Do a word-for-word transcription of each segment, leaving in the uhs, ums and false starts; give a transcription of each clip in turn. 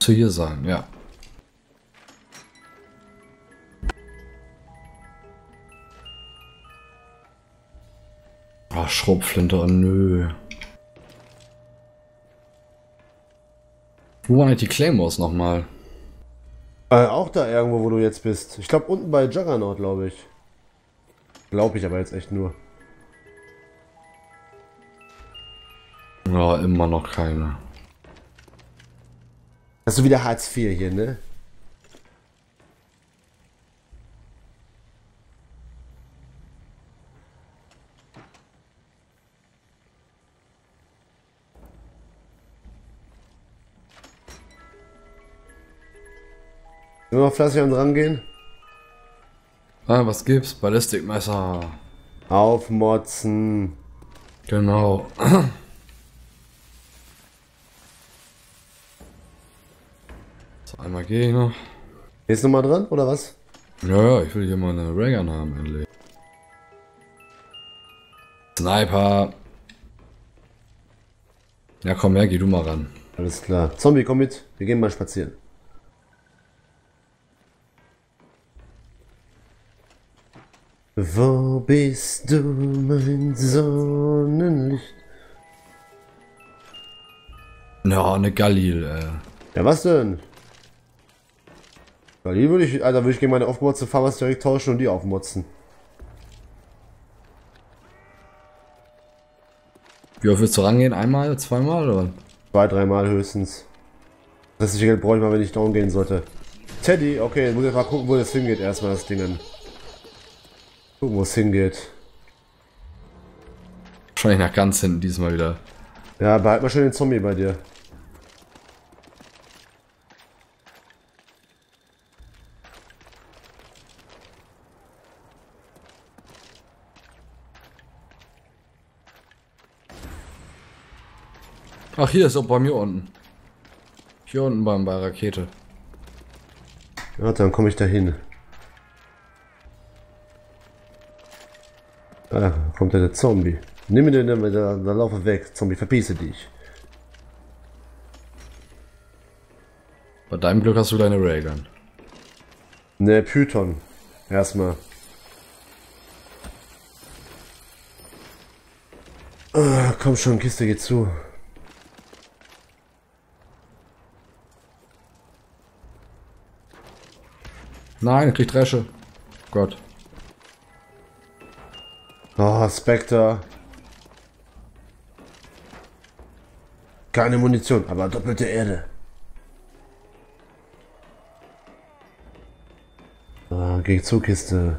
Zu hier sein, ja. Ah, Schrotflinte, oh nö. Wo waren eigentlich die Claymores nochmal? Äh, auch da irgendwo, wo du jetzt bist. Ich glaube unten bei Juggernaut, glaube ich. Glaube ich aber jetzt echt nur. Ja, immer noch keine. Hast du wieder Hartz vier hier, ne? Sind wir noch fleißig an rangehen? Ah, was gibt's? Ballistikmesser. Aufmotzen. Genau. So, einmal gehe ich noch. Ist noch mal dran, oder was? Ja, ja, ich will hier mal eine Raygun haben, endlich. Sniper. Ja, komm her, geh du mal ran. Alles klar. Zombie, komm mit. Wir gehen mal spazieren. Wo bist du, mein Sonnenlicht? Ja, eine Galil, äh. Ja, was denn? Galil würde ich, Alter, würde ich gegen meine aufgemotzte Fahrers direkt tauschen und die aufmotzen. Wie oft willst du rangehen? Einmal, zweimal oder? Zwei, dreimal höchstens. Das restliche Geld brauche ich mal, wenn ich down gehen sollte. Teddy, okay, muss ich mal gucken, wo das hingeht, erstmal das Ding. Gucken, wo es hingeht. Wahrscheinlich nach ganz hinten diesmal wieder. Ja, behalt mal schön den Zombie bei dir. Ach, hier ist auch bei mir unten. Hier unten beim bei Rakete. Ja, dann komme ich da hin. Ah, kommt ja der Zombie. Nimm ihn den, da, da laufe weg. Zombie, verpiesse dich. Bei deinem Glück hast du deine Raygun. Ne, Python. Erstmal. Ah, komm schon, Kiste geht zu. Nein, er kriegt Dresche. Gott. Oh, Spectre. Keine Munition, aber doppelte Erde. Ah, geh zu, Kiste.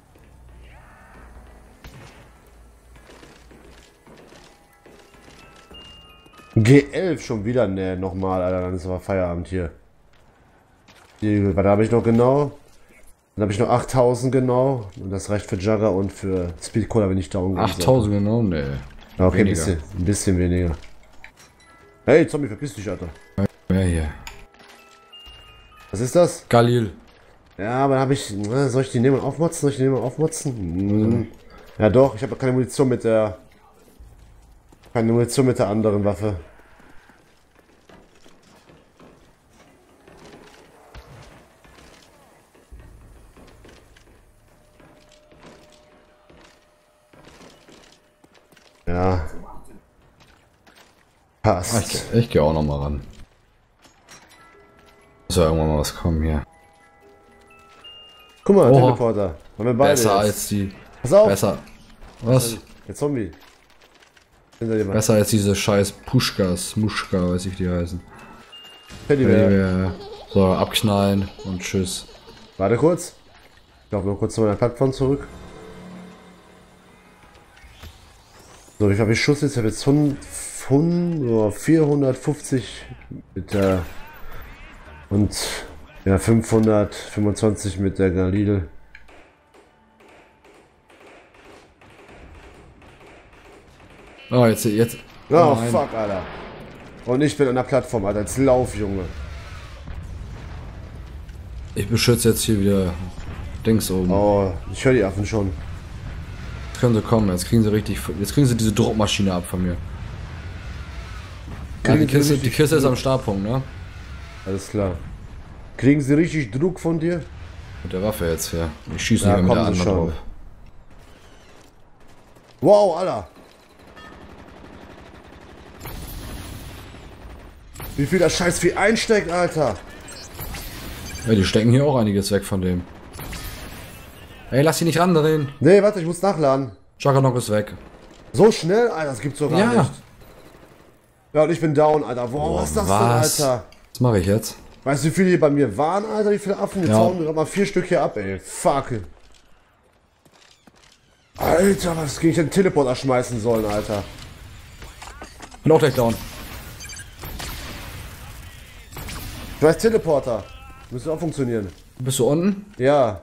G elf schon wieder? Ne, nochmal, Alter, dann ist aber Feierabend hier. Die, was habe ich noch genau? Dann habe ich noch achttausend genau. Und das reicht für Jugger und für Speedcaller, wenn ich down gehe. achttausend genau? Ne. Ja, okay, ein weniger. bisschen, ein bisschen weniger. Hey, Zombie, verpiss dich, Alter. Ja, hier. Was ist das? Galil. Ja, aber habe ich. Na, soll ich die nehmen und aufmotzen? Soll ich die nehmen und aufmotzen? Hm. Ja, doch, ich habe keine Munition mit der. Keine Munition mit der anderen Waffe. Ja. Passt. Ah, ich, ich gehe auch noch mal ran. Muss ja irgendwann mal was kommen hier. Guck mal, Oha. Teleporter. Haben wir beide Besser jetzt. als die. Pass auf! Besser. Was? Der Zombie. Hinter dir mal. Besser als diese scheiß Puschkas, Muschka, weiß ich wie die heißen. Teddybär. Teddybär. So, abknallen und tschüss. Warte kurz. Ich laufe noch kurz zu meiner Plattform zurück. So, wie viel habe ich Schuss jetzt? Ich habe jetzt hundert, hundert, vierhundertfünfzig mit der und ja fünfhundertfünfundzwanzig mit der Galil. Oh, jetzt, jetzt. Oh, nein. fuck, Alter. Und ich bin an der Plattform, Alter. Jetzt lauf, Junge. Ich beschütze jetzt hier wieder Dings oben. Oh, ich höre die Affen schon. Jetzt können sie kommen, jetzt kriegen sie richtig. Jetzt kriegen sie diese Druckmaschine ab von mir. Ja, die, Kiste, die Kiste ist am Startpunkt, ne? Alles klar. Kriegen sie richtig Druck von dir? Mit der Waffe jetzt, ja. Ich schieße Ja, nicht mehr mit der kommen sie anderen schon. drauf. Wow, Alter. Wie viel das Scheiß viel einsteckt, Alter. Ja, die stecken hier auch einiges weg von dem. Ey, lass die nicht randrehen. Nee, warte, ich muss nachladen. Juggernaut ist weg. So schnell? Alter, das gibt's doch gar Ja. nicht. Ja, und ich bin down, Alter. Wow, Boah, was ist das was? denn, Alter? Was mache ich jetzt? Weißt du, wie viele hier bei mir waren, Alter? Wie viele Affen? Jetzt Ja. hauen wir gerade mal vier Stück hier ab, ey. Fuck. Alter, was ging ich denn Teleporter schmeißen sollen, Alter? Bin auch gleich down. Du heißt Teleporter. Müsste auch funktionieren. Bist du unten? Ja.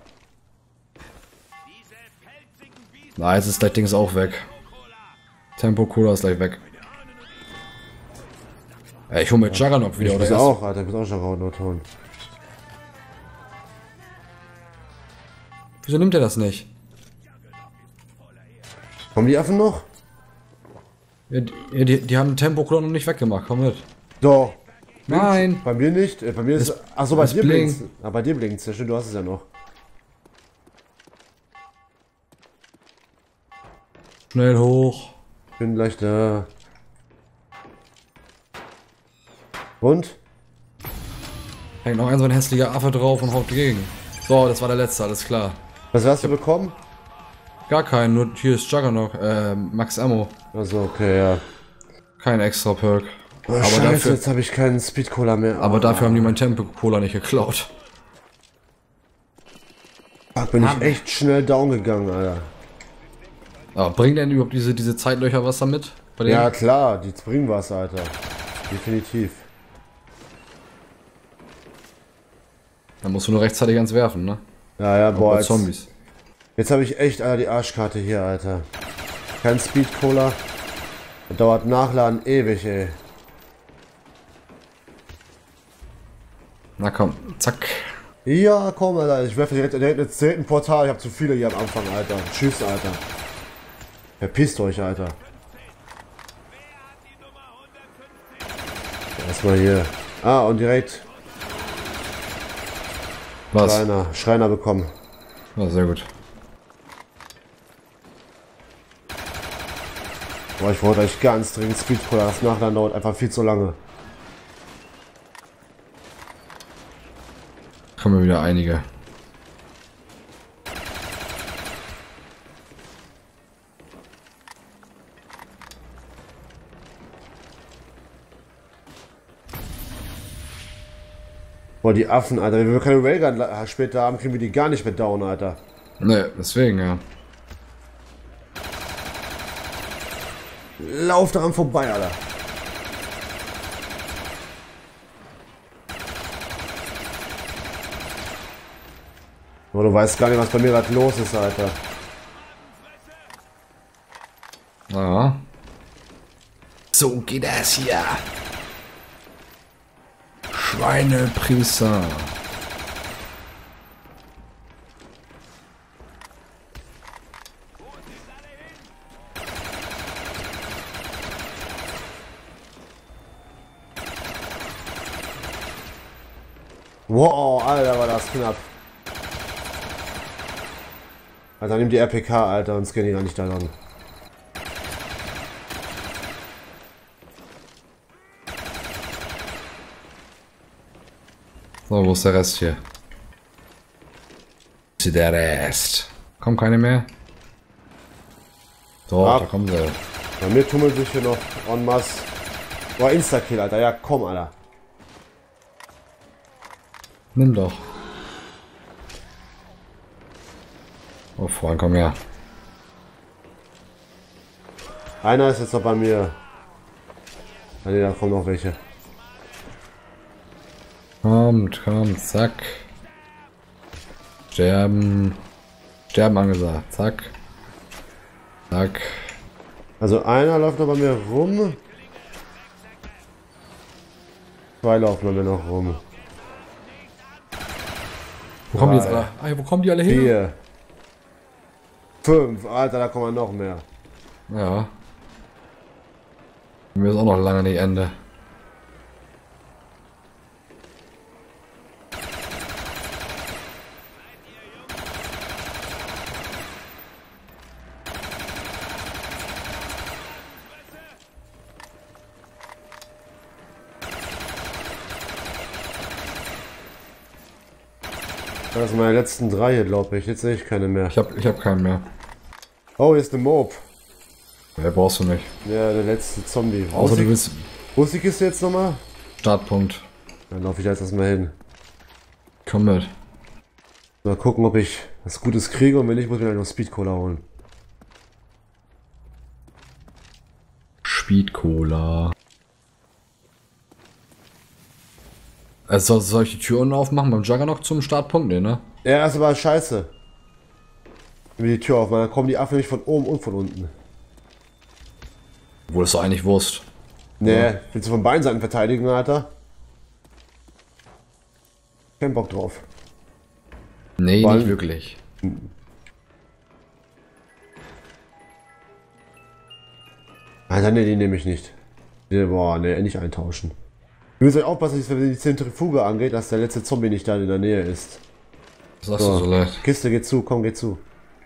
Na, jetzt ist gleich Dings auch weg. Tempo Cola ist gleich weg. Ey, ich hol mir Juggernaut wieder, Ich oder muss erst? auch, Alter. Ich muss auch schon Juggernaut holen. Wieso nimmt er das nicht? Kommen die Affen noch? Ja, die, die, die haben Tempo Cola noch nicht weggemacht, komm mit. Doch. Nein! Bei mir nicht. Äh, Bei mir ist. Achso, bei es dir blinkt. blinkt. Ah, bei dir blinkt ja stimmt, du hast es ja noch. Schnell hoch. Bin gleich da. Und? Hängt noch ein so ein hässlicher Affe drauf und haut gegen. So, das war der letzte, alles klar. Was hast du bekommen? Gar keinen, nur hier ist Juggernaut, äh, Max Ammo. Also okay, ja. Kein extra Perk. Oh, aber Scheiße, dafür, jetzt habe ich keinen Speed Cola mehr. aber Oh, dafür haben die mein Tempo Cola nicht geklaut. fuck, bin ich echt schnell down gegangen, Alter. Aber bringen denn überhaupt diese, diese Zeitlöcher was damit? Bei denen? Ja klar, die bringen was, Alter. Definitiv. Dann musst du nur rechtzeitig ans Werfen, ne? Ja, ja, boah, Bei jetzt, Zombies. jetzt habe ich echt, Alter, die Arschkarte hier, Alter. Kein Speed Cola. Das dauert Nachladen ewig, ey. Na komm, zack. Ja, komm, Alter, ich werfe direkt, direkt ins zehnten Portal. Ich habe zu viele hier am Anfang, Alter. Tschüss, Alter. Verpisst euch, Alter. Erstmal hier. Ah, und direkt Was? Schreiner, Schreiner bekommen. Ja, sehr gut. Boah, ich wollte euch ganz dringend Speed Cola. Das Nachladen dauert einfach viel zu lange. Kommen wieder einige. Boah, die Affen, Alter. Wenn wir keine Railgun später haben, kriegen wir die gar nicht mehr down, Alter. Ne, deswegen, ja. Lauf daran vorbei, Alter. Boah, du weißt gar nicht, was bei mir gerade los ist, Alter. Ja. So geht das hier. Schweinepriester. Wow, Alter, war das knapp. Alter, nimm die R P K, Alter, und scan die gar nicht da lang. So, wo ist der Rest hier? Wo ist der Rest? Kommen keine mehr? Doch, Ab. da kommen sie. Bei mir tummelt sich hier noch en masse. Boah, Insta-Kill, Alter. Ja, komm, Alter. Nimm doch. Oh, Freund, komm her. Einer ist jetzt noch bei mir. Ah, nee, da kommen noch welche. Kommt, kommt, zack. Sterben. Sterben angesagt. Zack. Zack. Also einer läuft noch bei mir rum. Zwei laufen bei mir noch rum. Wo kommen die Drei. jetzt alle? Ah, wo kommen die alle hin? Vier. Fünf. Alter, da kommen noch mehr. Ja. Mir ist auch noch lange nicht Ende. Das sind meine letzten drei hier, glaube ich. Jetzt sehe ich keine mehr. Ich hab, ich hab keinen mehr. Oh, hier ist eine Mob. Ja, brauchst du nicht. Ja, der letzte Zombie. Außer du willst Wo ist die Kiste jetzt nochmal? Startpunkt. Dann laufe ich da jetzt erstmal hin. Komm mit. Mal gucken, ob ich was Gutes kriege und wenn nicht, muss ich mir noch Speed Cola holen. Speed Cola. Also soll ich die Tür unten aufmachen beim Juggernaut zum Startpunkt? Nee, ne? Ja, das ist aber scheiße. Wenn wir die Tür aufmachen, dann kommen die Affen nämlich von oben und von unten. Wo ist doch eigentlich Wurst? Nee, ja. Willst du von beiden Seiten verteidigen, Alter? Kein Bock drauf. Nee, Weil, nicht wirklich. Alter, nee, die nehme ich nicht. Nee, boah, nee, nicht eintauschen. Wir müssen aufpassen, dass wenn die Zentrifuge angeht, dass der letzte Zombie nicht da in der Nähe ist. Das sagst so. du so leid. Kiste, geht zu, komm, geht zu.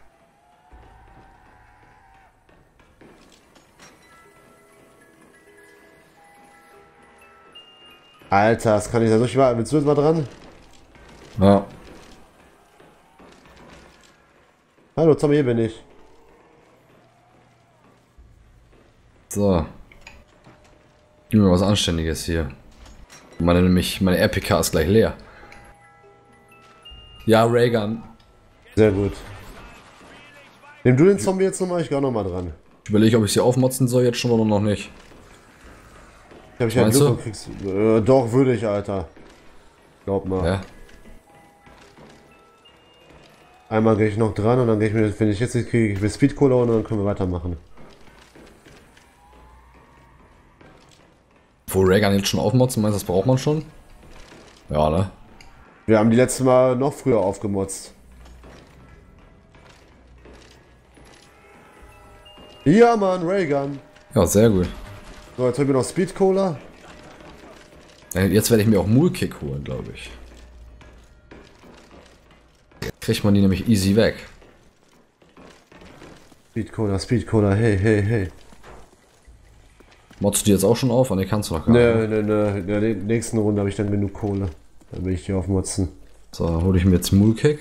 Alter, das kann ich ja nicht mal. Willst du jetzt mal dran? Ja. Hallo, Zombie, hier bin ich. So. Gib mir was Anständiges hier. Meine nämlich, meine R P K ist gleich leer. Ja, Raygun. Sehr gut. Nimm du den Zombie jetzt nochmal, ich geh auch nochmal dran. Ich überlege, ob ich sie aufmotzen soll jetzt schon oder noch nicht. Ich hab ich ja Glück, kriegst äh, doch, würde ich, Alter. Glaub mal. Ja. Einmal gehe ich noch dran und dann gehe ich mir, wenn ich jetzt nicht kriege, ich will Speed Cola und dann können wir weitermachen. Wo Raygun jetzt schon aufmotzen, meinst du, das braucht man schon? Ja, ne? Wir haben die letzte Mal noch früher aufgemotzt. Ja, Mann, Raygun. Ja, sehr gut. So, jetzt haben wir noch Speed Cola. Jetzt werde ich mir auch Mulkick holen, glaube ich. Kriegt man die nämlich easy weg. Speed Cola, Speed Cola, hey, hey, hey. Motzt du die jetzt auch schon auf? Und die kannst du noch gar nicht. Ne, ne, ne. In der nächsten Runde habe ich dann genug Kohle. Dann will ich die aufmotzen. So, hole ich mir jetzt Mulkick.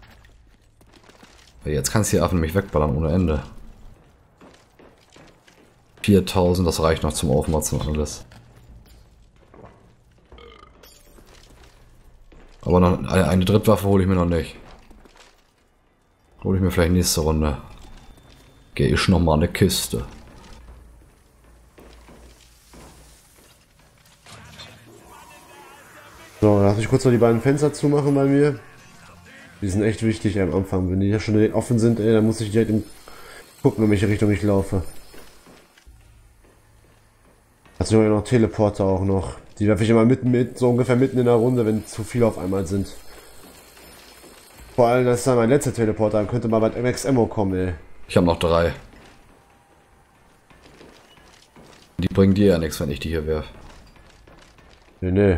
Jetzt kannst du die Affen nämlich wegballern ohne Ende. viertausend, das reicht noch zum Aufmotzen und alles. Aber noch eine, eine Drittwaffe hole ich mir noch nicht. Hole ich mir vielleicht nächste Runde. Gehe ich noch mal eine Kiste. So, darf ich kurz noch die beiden Fenster zumachen bei mir? Die sind echt wichtig am Anfang. Wenn die ja schon offen sind, ey, dann muss ich direkt gucken, in welche Richtung ich laufe. Also noch Teleporter auch noch. Die werfe ich immer mitten mit, so ungefähr mitten in der Runde, wenn zu viele auf einmal sind. Vor allem, das ist dann mein letzter Teleporter, dann könnte mal bei M X Ammo kommen, ey. Ich habe noch drei. Die bringen dir ja nichts, wenn ich die hier werfe. Nee, nee.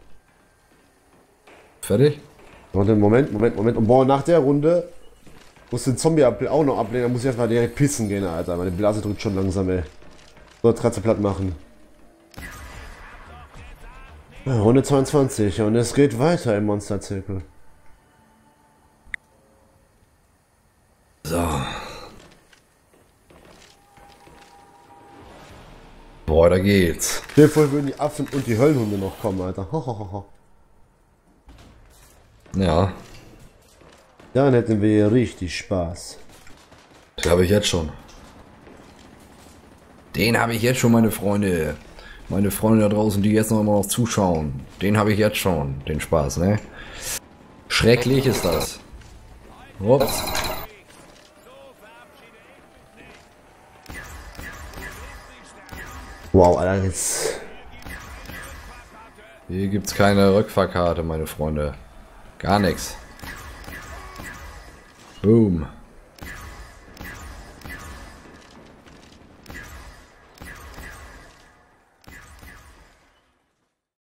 Fertig? Warte, Moment, Moment, Moment. Und boah, nach der Runde muss den Zombie auch noch ablehnen, dann muss ich erstmal direkt pissen gehen, Alter. Meine Blase drückt schon langsam, ey. So, jetzt kannst du platt machen. Ja, Runde zweiundzwanzig und es geht weiter im Monsterzirkel. So. Boah, da geht's. Stell dir vor, würden die Affen und die Höllenhunde noch kommen, Alter. Ho, ho, ho, ho. Ja. Dann hätten wir richtig Spaß. Den habe ich jetzt schon. Den habe ich jetzt schon, meine Freunde. Meine Freunde da draußen, die jetzt noch immer noch zuschauen. Den habe ich jetzt schon. Den Spaß, ne? Schrecklich ist das. Ups. Wow, Alter, jetzt... Hier gibt's keine Rückfahrkarte, meine Freunde. Gar nichts. Boom.